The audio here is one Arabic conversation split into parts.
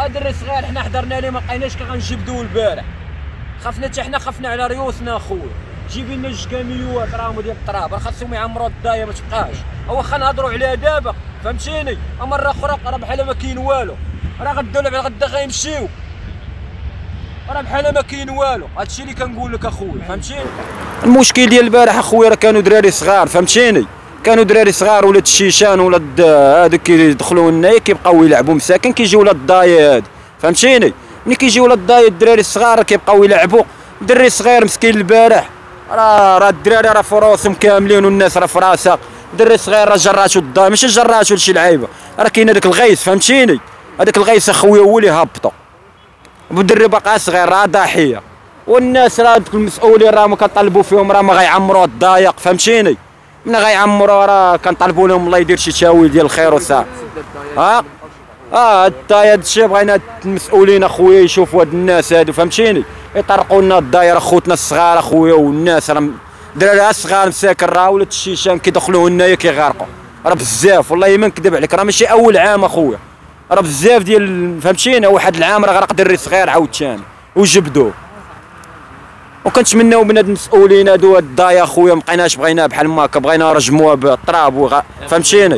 دري صغير حنا حضرنا ليه ما بقيناش كنجبدوه البارح، خفنا حتى حنا خفنا على ريوسنا اخويا. جيبي لنا جوج كاميوات راهم ديال التراب، راه خاصهم يعمروا الدايه ما تبقاش. واخا نهضروا عليها دابا فهمتيني، مره اخرى راه بحال ما كاين والو، راه غدا ولا بعد غدا غيمشيو، راه بحال ما كاين والو. هادشي اللي كنقول لك اخويا فهمتيني. المشكل ديال البارح اخويا راه كانوا دراري صغار فهمتيني، كانوا دراري صغار ولاد الشيشان ولاد هادوك كيدخلوا لنا كيبقاو يلعبوا مساكن، كيجيو ولاد الضايا هادو فهمتيني. ملي كيجيو ولاد الضايا الدراري الصغار كيبقاو يلعبوا. دري صغير مسكين البارح راه الدراري راه فروسهم كاملين والناس راه فراسها. دري صغير راه جراتو الضايا ماشي جراتو لشي لعيبه، راه كاين هذاك الغيث فهمتيني، هذاك الغيث اخويا هو اللي هبطو. والدري باقا صغير راه ضحيه، والناس راه دوك المسؤولين راهم كنطلبوا فيهم راه ما غيعمروا الضايق فهمتيني. من غيعمروا راه كنطلبوا لهم الله يدير شي تاويل ديال الخير وصافي. الضايا هادشي بغينا المسؤولين اخويا يشوفوا هاد الناس هادو فهمتيني، يطرقوا لنا الضايا. راه خوتنا الصغار اخويا والناس راه دراري صغار مساكن راه ولاد الشيشان كيدخلوا هنايا كيغرقوا، راه بزاف والله ما نكذب عليك، راه ماشي اول عام اخويا، راه بزاف ديال فهمتيني. واحد العام راه غرق دري صغير عاوتاني وجبدوه. وكنتمناو من هاد المسؤولين هادو هاد الضايا اخويا مبقيناش بغيناها بحال ما هكا، بغينا نرجموها بالتراب فهمتيني.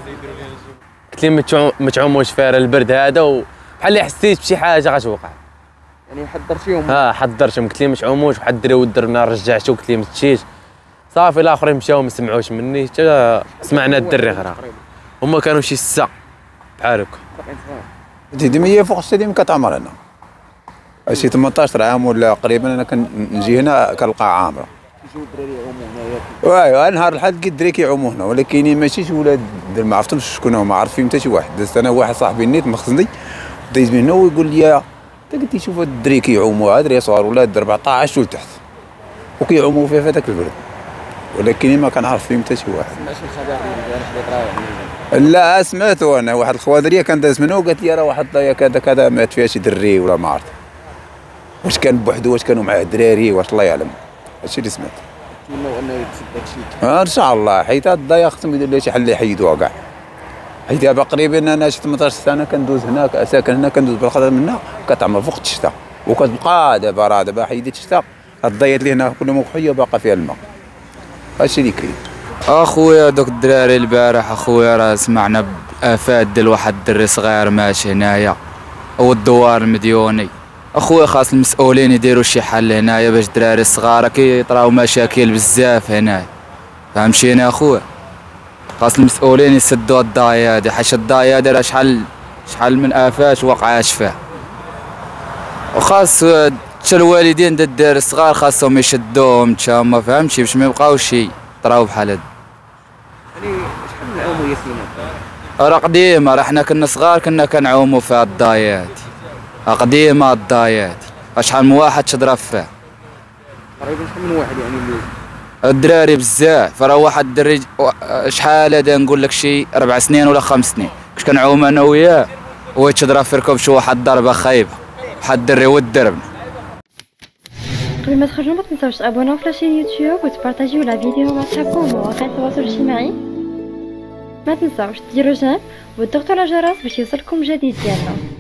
قلت لي ما تعوموش فيها البرد هذا، وبحال اللي حسيت بشي حاجه غتوقع. يعني حضرتيهم؟ حضرتهم، قلت لي ما تعوموش، واحد الدري ودرنا رجعته قلت لي ما تمشيش صافي. الاخرين مشاو ما سمعوش مني حتى سمعنا الدري غرق. هما كانوا شي 6 بحال هكا. سيدي ما هي فوق السيدي كتعمر هنا شي 18 عام ولا قريبا. انا كنجي هنا كنلقى عامره. كيجيو الدراري يعوموا هنايا؟ واه نهار الحد كي الدراري كيعوموا هنا، ولكن ماشي شي ولاد ما عرفتهمش شكون هما، ما عرف فيهم حتى شي واحد. دازت انا واحد صاحبي نيت مخزني دايز من هنا ويقول لي انت قلتي شوف هاد الدراري كيعوموا، دراري صغار ولاد 14 لتحت وكيعوموا فيها في هذاك البرد، ولكن ما كنعرف فيهم حتى شي واحد. سمعتي الخبر البارح اللي طرا يعني؟ لا سمعتو انا، واحد الخوادريه كان داز منه وقالت لي راه واحد الضايا كذا كذا مات فيها شي دري ولا ما عرفت واش كان بوحدو واش كانوا معاه دراري واش الله يعلم. هادشي اللي سمعت. نتمنوا انه يتسد هادشي ان شاء الله، حيت هاد الضايا خصهم يديروا لها شي حل يحيدوها كاع. حيت دابا قريبا انا شي 18 سنه كندوز هناك ساكن هنا، كندوز بالخضر من هنا كتعمر فوق الشتا وكتبقى دابا راه دابا حيدت الشتا. هاد الضايات اللي هنا كلهم وحيه باقا فيها الماء. هادشي اللي كاين. اخويا دوك الدراري البارح اخويا راه سمعنا بافات ديال واحد الدري صغير ماشي هنايا والدوار المديوني. اخويا خاص المسؤولين يديروا شي حل هنايا باش الدراري الصغار كيطراو مشاكل بزاف هنايا فهمتيني اخويا. خاص المسؤولين يسدوا الضايا هادي، حيت الضايا هادي راه شحال من افات وقعات فيها. وخاص حتى الوالدين ديال الدراري الصغار خاصهم يشدوهم تما فهمتي باش ما يبقاوش يطراو بحال هاد. يعني شحال من عام وهي فينا؟ راه قديمه، راه حنا كنا صغار كنا كنعوموا في هاد الضايا هادي، قديمه هاد الضايا هادي، شحال من واحد تضرب فيها. تقريبا شحال من واحد يعني اللي الدراري بزاف. راه واحد الدري شحال هذا نقول لك شي 4 سنين ولا 5 سنين كنت كنعوم انا وياه وهو تضرب في ركب شي واحد ضربه خايبه بحال الدري ودربنا. قبل ما تخرجوا ما تنساوش تابوناو في لاشين يوتيوب وتبارطاجيو لا فيديو مع صحابكم ومواقع التواصل الاجتماعي. ما تنساوش ديروا جيم وتضغطوا على الجرس باش يوصلكم جديد ديالنا.